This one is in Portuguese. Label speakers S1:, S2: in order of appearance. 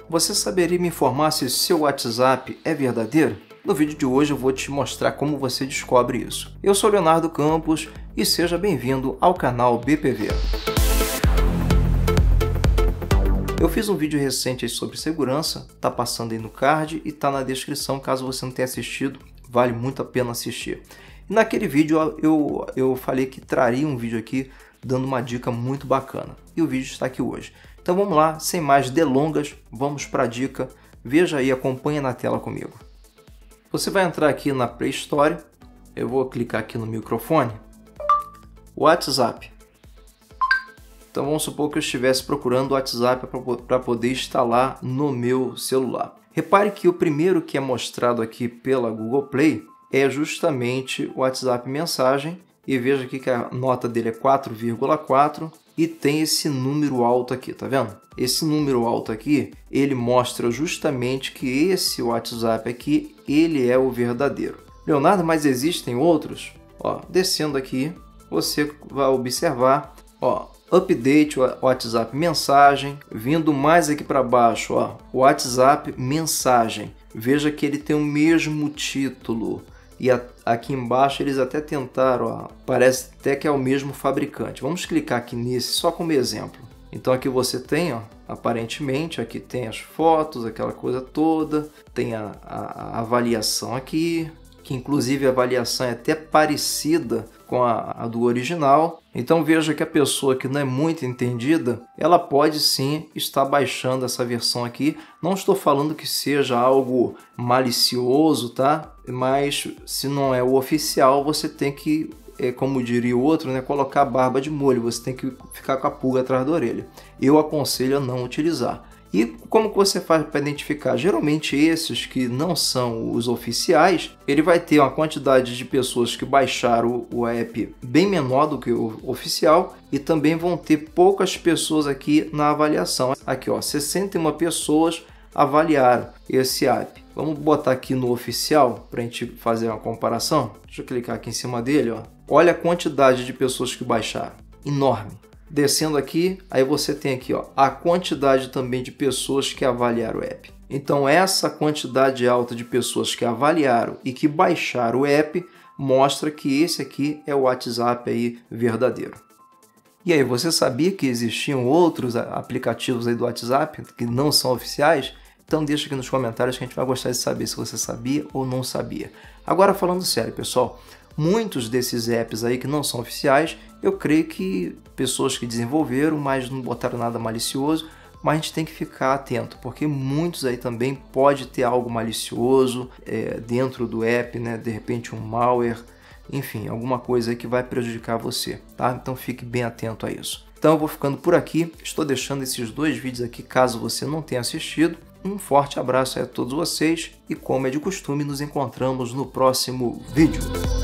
S1: Você saberia me informar se seu WhatsApp é verdadeiro? No vídeo de hoje eu vou te mostrar como você descobre isso. Eu sou Leonardo Campos e seja bem-vindo ao canal BPV. Eu fiz um vídeo recente aí sobre segurança, tá passando aí no card e tá na descrição caso você não tenha assistido, vale muito a pena assistir. E naquele vídeo eu falei que traria um vídeo aqui dando uma dica muito bacana e o vídeo está aqui hoje. Então vamos lá, sem mais delongas, vamos para a dica. Veja aí, acompanha na tela comigo. Você vai entrar aqui na Play Store, eu vou clicar aqui no microfone, WhatsApp. Então vamos supor que eu estivesse procurando o WhatsApp para poder instalar no meu celular. Repare que o primeiro que é mostrado aqui pela Google Play é justamente o WhatsApp Mensagem. E veja aqui que a nota dele é 4,4 e tem esse número alto aqui, tá vendo? Esse número alto aqui, ele mostra justamente que esse WhatsApp aqui, ele é o verdadeiro. Leonardo, mas existem outros? Ó, descendo aqui, você vai observar, ó, update WhatsApp Mensagem, vindo mais aqui para baixo, ó, WhatsApp Mensagem. Veja que ele tem o mesmo título. E aqui embaixo eles até tentaram, ó, parece até que é o mesmo fabricante. Vamos clicar aqui nesse só como exemplo. Então aqui você tem, ó, aparentemente, aqui tem as fotos, aquela coisa toda, tem a avaliação aqui, que inclusive a avaliação é até parecida com a do original. Então veja que a pessoa que não é muito entendida, ela pode sim estar baixando essa versão aqui. Não estou falando que seja algo malicioso, tá? Mas se não é o oficial, você tem que, como diria o outro, né, colocar a barba de molho. Você tem que ficar com a pulga atrás da orelha. Eu aconselho a não utilizar. E como que você faz para identificar? Geralmente esses que não são os oficiais, ele vai ter uma quantidade de pessoas que baixaram o app bem menor do que o oficial e também vão ter poucas pessoas aqui na avaliação. Aqui, ó, 61 pessoas avaliaram esse app. Vamos botar aqui no oficial para a gente fazer uma comparação. Deixa eu clicar aqui em cima dele, ó. Olha a quantidade de pessoas que baixaram. Enorme. Descendo aqui, aí você tem aqui, ó, a quantidade também de pessoas que avaliaram o app. Então essa quantidade alta de pessoas que avaliaram e que baixaram o app mostra que esse aqui é o WhatsApp aí verdadeiro. E aí, você sabia que existiam outros aplicativos aí do WhatsApp que não são oficiais? Então deixa aqui nos comentários que a gente vai gostar de saber se você sabia ou não sabia. Agora falando sério, pessoal, muitos desses apps aí que não são oficiais, eu creio que pessoas que desenvolveram, mas não botaram nada malicioso, mas a gente tem que ficar atento, porque muitos aí também pode ter algo malicioso dentro do app, né? De repente um malware, enfim, alguma coisa aí que vai prejudicar você, tá? Então fique bem atento a isso. Então eu vou ficando por aqui, estou deixando esses dois vídeos aqui caso você não tenha assistido. Um forte abraço a todos vocês e, como é de costume, nos encontramos no próximo vídeo.